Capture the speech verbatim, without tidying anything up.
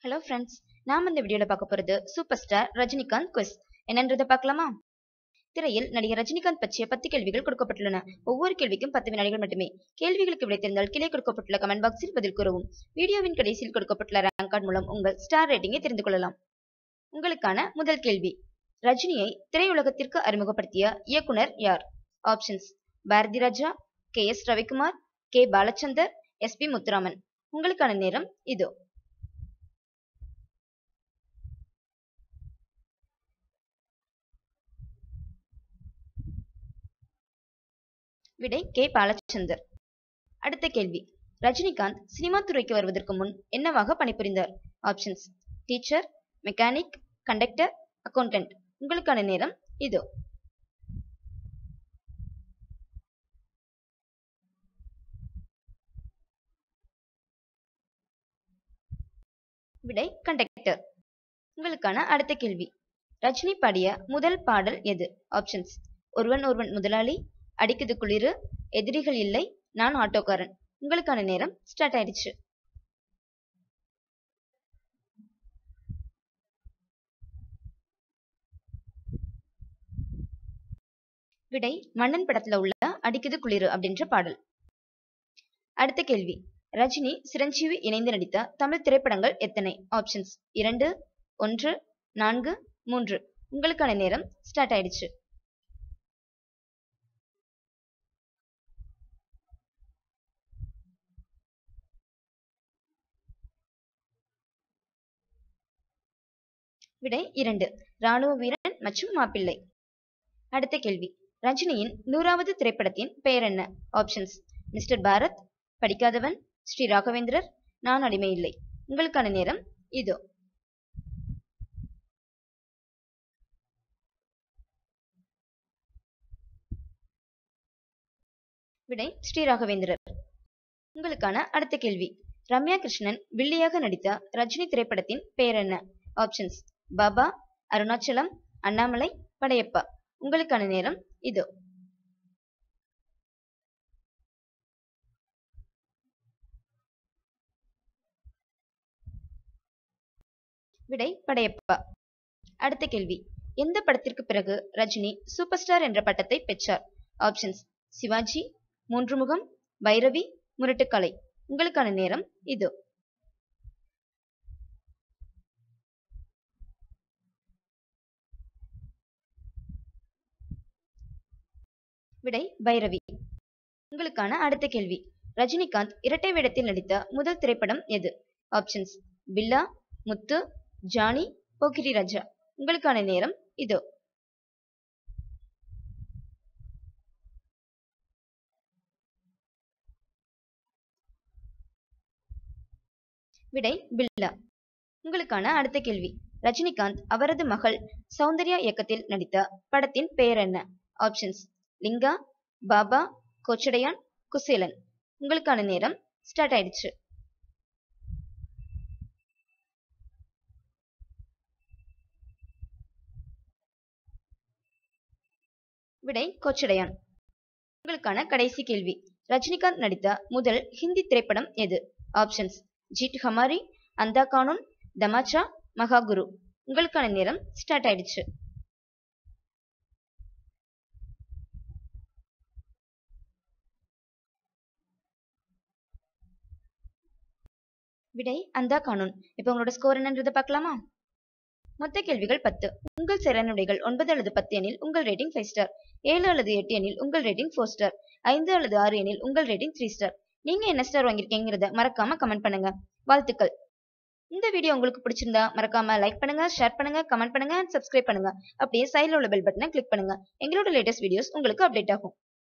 Hello friends, நாம் இந்த வீடியோல பார்க்க போறது சூப்பர் ஸ்டார் ரஜினிகாந்த் குவிஸ் என்னன்றதை பார்க்கலாமா? திரையில் நடிகர் ரஜினிகாந்த் பற்றிய பத்து கேள்விகள் கொடுக்கப்பட்டுள்ளன. ஒவ்வொரு கேள்விக்கும் பத்து வினாடிகள் மட்டுமே. கேள்விகளுக்கு விடை தெரிந்தால் கீழே கொடுக்கப்பட்டுள்ள கமெண்ட் பாக்ஸில் பதில் கூறவும். வீடியோவின் கடைசியில் கொடுக்கப்பட்டுள்ள ரேங்க் கார்டு மூலம் உங்கள் ஸ்டார் ரேட்டிங்கை தெரிந்து கொள்ளலாம். உங்களுக்கான முதல் கேள்வி, ரஜினியை திரையுலகத்திற்கு அறிமுகப்படுத்திய இயக்குனர் யார்? Options: Bharathi Raja, K S Ravikumar, K Balachander, S P Muthuraman. உங்களுக்கான நேரம் இதோ. விடை கே பாலச்சந்தர். அடுத்த கேள்வி, ரஜினிகாந்த் சினிமா துறைக்கு வருவதற்கு முன் என்னவாக பணிபுரிந்தார்? Options: teacher, mechanic, conductor, accountant. உங்களுக்கான நேரம் இதோ. விடை கண்டக்டர். உங்களுக்கான அடுத்த கேள்வி, ரஜினி பாடிய முதல் பாடல் எது? ஆப்ஷன்ஸ்: ஒருவன் ஒருவன் முதலாளி, அடிக்குது குளிரு, எதிரிகள் இல்லை, நான் ஆட்டோக்காரன். உங்களுக்கான நேரம் ஸ்டார்ட் ஆயிடுச்சு. விடை மன்னன் படத்துல உள்ள அடிக்குது குளிரு அப்படின்ற பாடல். அடுத்த கேள்வி, ரஜினி சிரஞ்சீவி இணைந்து நடித்த தமிழ் திரைப்படங்கள் எத்தனை? ஆப்ஷன்ஸ்: இரண்டு, ஒன்று, நான்கு, மூன்று. உங்களுக்கான நேரம் ஸ்டார்ட் ஆயிடுச்சு. விடை இரண்டு, ராணுவ வீரன் மற்றும் மாப்பிள்ளை. அடுத்த கேள்வி, ரஜினியின் நூறாவது திரைப்படத்தின் பெயர் என்ன? ஆப்ஷன்ஸ்: மிஸ்டர் பாரத், படிக்காதவன், ஸ்ரீ ராகவேந்திரர், நான் அடிமை இல்லை. உங்களுக்கான நேரம் இதோ. விடை ஸ்ரீ ராகவேந்திரர். உங்களுக்கான அடுத்த கேள்வி, ரம்யா கிருஷ்ணன் வில்லியாக நடித்த ரஜினி திரைப்படத்தின் பெயர் என்ன? ஆப்ஷன்ஸ்: பாபா, அருணாச்சலம், அண்ணாமலை, படையப்பா. உங்களுக்கான நேரம் இதோ. விடை படையப்பா. அடுத்த கேள்வி, எந்த படத்திற்கு பிறகு ரஜினி சூப்பர் ஸ்டார் என்ற பட்டத்தை பெற்றார்? ஆப்ஷன்ஸ்: சிவாஜி, மூன்று முகம், பைரவி, முரட்டுக்காலை. உங்களுக்கான நேரம் இதோ. விடை பைரவி. உங்களுக்கான அடுத்த கேள்வி, ரஜினிகாந்த் இரட்டை வேடத்தில் நடித்த முதல் திரைப்படம் எது? ஆப்ஷன்ஸ்: பில்லா, முத்து, ஜானி, போக்கிரி ராஜா. உங்களுக்கான நேரம் இதோ. விடை பில்லா. உங்களுக்கான அடுத்த கேள்வி, ரஜினிகாந்த் அவரது மகள் சௌந்தர்யா இயக்கத்தில் நடித்த படத்தின் பெயர் என்ன? ஆப்ஷன்ஸ்: லிங்கா, பாபா, கோச்சடையான், குசேலன். உங்களுக்கான நேரம் ஸ்டார்ட் ஆயிடுச்சு. விடை கோச்சடையான். உங்களுக்கான கடைசி கேள்வி, ரஜினிகாந்த் நடித்த முதல் ஹிந்தி திரைப்படம் எது? ஆப்ஷன்ஸ்: ஜீட் ஹமாரி, அந்தா கானூன், தமாச்சா, மகாகுரு. உங்களுக்கான நேரம் ஸ்டார்ட் ஆயிடுச்சு. விடை அந்தா கானூன். இப்ப உங்களோட ஸ்கோர் என்னன்றதை பார்க்கலாமா? மொத்த கேள்விகள் பத்து. உங்கள் சரணடைகள் ஒன்பது அல்லது பத்து எனில் உங்கள் ரேட்டிங் ஃபைவ் ஸ்டார், ஏழு அல்லது எட்டு எனில் உங்கள் ரேட்டிங் ஃபோர் ஸ்டார், ஐந்து அல்லது ஆறு எனில் உங்கள் ரேட்டிங் த்ரீ ஸ்டார். நீங்க என்ன ஸ்டார் வாங்கியிருக்கீங்கிறத மறக்காம கமெண்ட் பண்ணுங்க. வாழ்த்துக்கள். இந்த வீடியோ உங்களுக்கு பிடிச்சிருந்தா மறக்காம லைக் பண்ணுங்க, ஷேர் பண்ணுங்க, கமெண்ட் பண்ணுங்க, சப்ஸ்கிரைப் பண்ணுங்க. அப்படியே சைடுல உள்ள பெல் பட்டனை கிளிக் பண்ணுங்க. எங்களோட லேட்டஸ்ட் வீடியோஸ் உங்களுக்கு அப்டேட் ஆகும்.